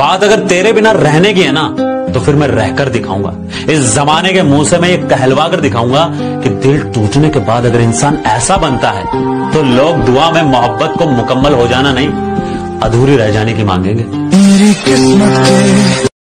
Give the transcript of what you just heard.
बात अगर तेरे बिना रहने की है ना, तो फिर मैं रहकर दिखाऊंगा। इस जमाने के मुंह से मैं ये कहलवा कर दिखाऊंगा कि दिल टूटने के बाद अगर इंसान ऐसा बनता है तो लोग दुआ में मोहब्बत को मुकम्मल हो जाना नहीं, अधूरी रह जाने की मांगेंगे।